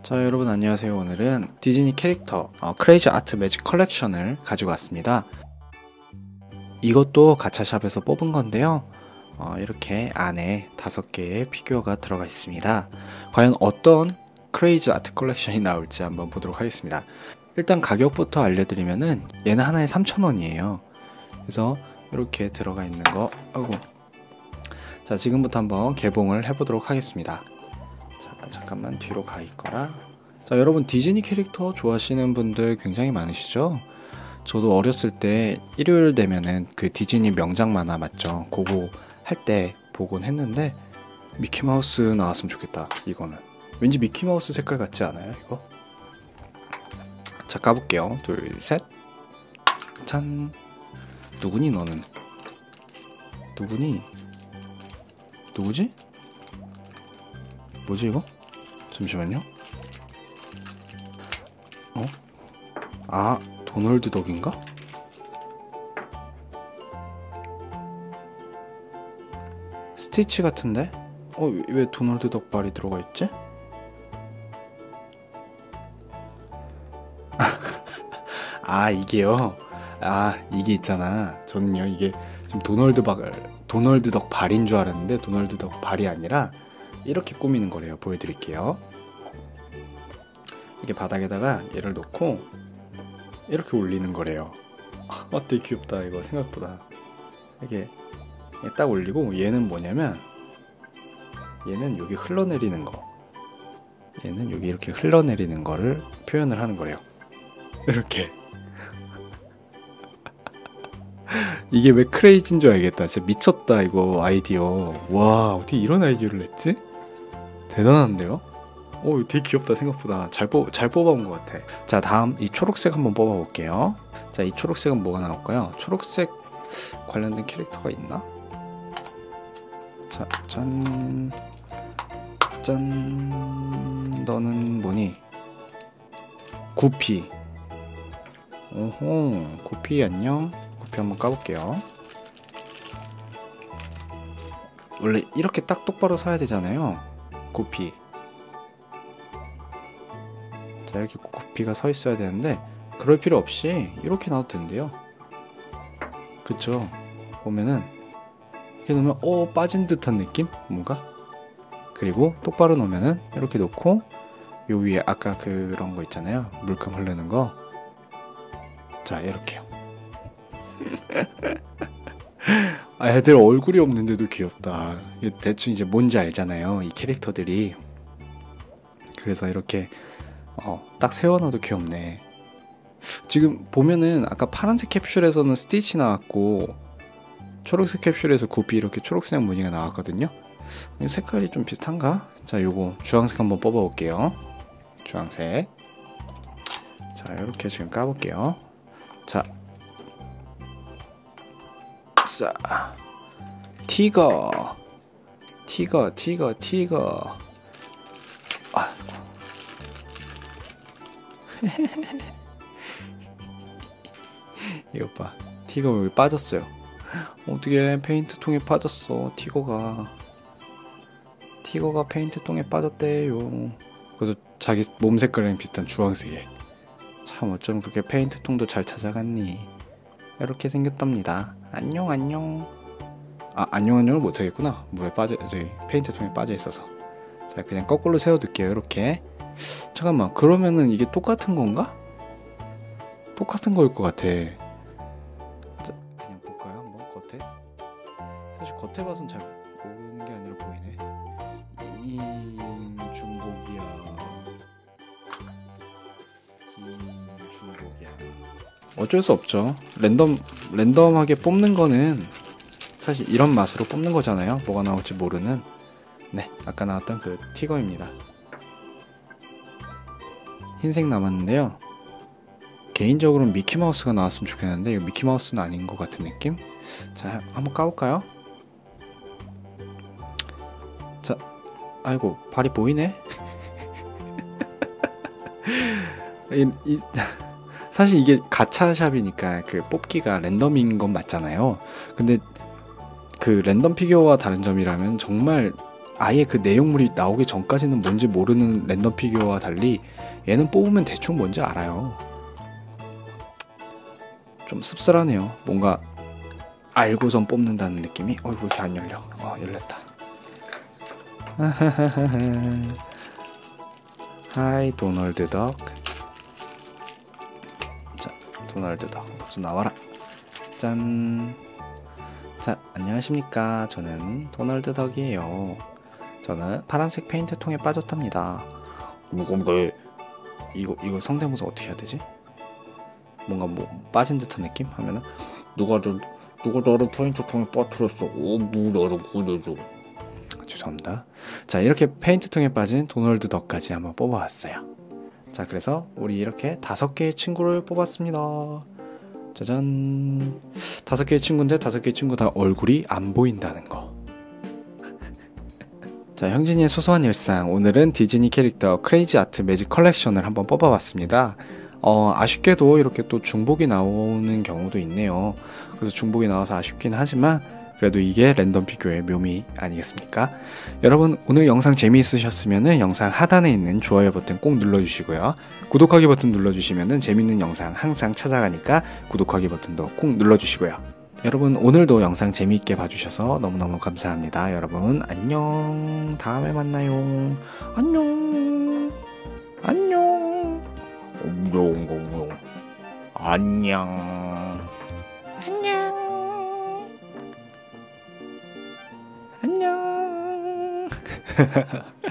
자, 여러분 안녕하세요. 오늘은 디즈니 캐릭터 크레이지 아트 매직 컬렉션을 가지고 왔습니다. 이것도 가차샵에서 뽑은 건데요. 이렇게 안에 5개의 피규어가 들어가 있습니다. 과연 어떤 크레이지 아트 컬렉션이 나올지 한번 보도록 하겠습니다. 일단 가격부터 알려드리면은 얘는 하나에 3,000원이에요. 그래서 이렇게 들어가 있는 거, 자, 지금부터 한번 개봉을 해보도록 하겠습니다. 자, 잠깐만 뒤로 가 있거라. 자, 여러분 디즈니 캐릭터 좋아하시는 분들 굉장히 많으시죠? 저도 어렸을 때 일요일 되면은 그 디즈니 명작 만화 맞죠? 그거 할 때 보곤 했는데 미키마우스 나왔으면 좋겠다. 이거는 왠지 미키마우스 색깔 같지 않아요? 이거? 자, 까볼게요. 둘, 셋. 짠. 누구니 너는? 누구니? 누구지? 뭐지 이거? 잠시만요. 아, 도널드 덕인가? 스티치 같은데? 왜 도널드 덕 발이 들어가 있지? 아, 이게요. 아, 이게 있잖아. 저는요, 이게 지금 도널드 덕 발인 줄 알았는데 도널드 덕 발이 아니라 이렇게 꾸미는 거래요. 보여드릴게요. 이렇게 바닥에다가 얘를 놓고 이렇게 올리는 거래요. 되게 귀엽다. 이거 생각보다. 이렇게 딱 올리고, 얘는 뭐냐면 얘는 여기 흘러내리는 거, 얘는 여기 이렇게 흘러내리는 거를 표현을 하는 거래요. 이렇게. 이게 왜 크레이지인 줄 알겠다. 진짜 미쳤다 이거 아이디어. 와, 어떻게 이런 아이디어를 냈지? 대단한데요? 되게 귀엽다. 생각보다 잘 뽑아온 것 같아. 자, 다음 이 초록색 한번 뽑아볼게요. 자, 이 초록색은 뭐가 나올까요? 초록색 관련된 캐릭터가 있나? 자, 짠. 짠. 너는 뭐니? 구피. 오호, 구피 안녕. 구피 한번 까볼게요. 원래 이렇게 딱 똑바로 서야 되잖아요. 구피. 자, 이렇게 구피가 서 있어야 되는데 그럴 필요 없이 이렇게 놔도 된대요. 그쵸? 보면은 이렇게 놓으면 빠진 듯한 느낌? 뭔가? 그리고 똑바로 놓으면은 이렇게 놓고 요 위에 아까 그런 거 있잖아요. 물감 흐르는 거. 자, 이렇게요. 애들 얼굴이 없는데도 귀엽다. 대충 이제 뭔지 알잖아요, 이 캐릭터들이. 그래서 이렇게 딱 세워놔도 귀엽네. 지금 보면은 아까 파란색 캡슐에서는 스티치 나왔고 초록색 캡슐에서 구피 이렇게 초록색 무늬가 나왔거든요. 색깔이 좀 비슷한가? 자, 요거 주황색 한번 뽑아볼게요. 주황색. 자, 이렇게 지금 까볼게요. 자, 티거. 이것 봐. 티거 여기 빠졌어요. 어떻게 페인트통에 빠졌어. 티거가 페인트통에 빠졌대요. 그래서 자기 몸 색깔이랑 비슷한 주황색에. 참, 어쩜 그렇게 페인트통도 잘 찾아갔니. 이렇게 생겼답니다. 안녕. 안녕을 못하겠구나. 물에 페인트통에 빠져 있어서. 자, 그냥 거꾸로 세워둘게요. 이렇게. 잠깐만, 그러면은 이게 똑같은 건가? 똑같은 거일 것 같아. 자, 그냥 볼까요? 한번 겉에. 사실 겉에 봐선 잘 모르는 게 아니라 보이네. 김중복이야. 어쩔 수 없죠. 랜덤하게 뽑는 거는 사실 이런 맛으로 뽑는 거잖아요. 뭐가 나올지 모르는. 네, 아까 나왔던 그 티거입니다. 흰색 남았는데요. 개인적으로는 미키마우스가 나왔으면 좋겠는데 이거 미키마우스는 아닌 것 같은 느낌? 자, 한번 까볼까요? 자, 아이고, 발이 보이네? 사실 이게 가차샵이니까 그 뽑기가 랜덤인 건 맞잖아요. 근데 그 랜덤 피규어와 다른 점이라면 정말 아예 그 내용물이 나오기 전까지는 뭔지 모르는 랜덤 피규어와 달리 얘는 뽑으면 대충 뭔지 알아요. 좀 씁쓸하네요. 뭔가 알고선 뽑는다는 느낌이. 어이구, 이렇게 안 열려. 열렸다. 하이 도널드 덕. 자, 도널드 덕 모두 나와라. 짠. 자, 안녕하십니까. 저는 도널드 덕이에요. 저는 파란색 페인트 통에 빠졌답니다. 근데 이거 성대모사 어떻게 해야 되지? 뭔가 뭐 빠진 듯한 느낌 하면은 누가 나를 페인트 통에 빠뜨렸어. 나를 구해줘. 죄송합니다. 자, 이렇게 페인트 통에 빠진 도널드 덕까지 한번 뽑아왔어요. 자, 그래서 우리 이렇게 5개의 친구를 뽑았습니다. 짜잔. 5개의 친구인데 5개의 친구 다 얼굴이 안 보인다는 거. 자, 형진이의 소소한 일상. 오늘은 디즈니 캐릭터 크레이지 아트 매직 컬렉션을 한번 뽑아봤습니다. 아쉽게도 이렇게 또 중복이 나오는 경우도 있네요. 그래서 중복이 나와서 아쉽긴 하지만 그래도 이게 랜덤 피규어의 묘미 아니겠습니까? 여러분, 오늘 영상 재미있으셨으면 영상 하단에 있는 좋아요 버튼 꼭 눌러주시고요. 구독하기 버튼 눌러주시면 재밌는 영상 항상 찾아가니까 구독하기 버튼도 꼭 눌러주시고요. 여러분, 오늘도 영상 재미있게 봐주셔서 너무너무 감사합니다. 여러분, 안녕. 다음에 만나요. 안녕. 안녕. 안녕. 안녕. 안녕. 안녕.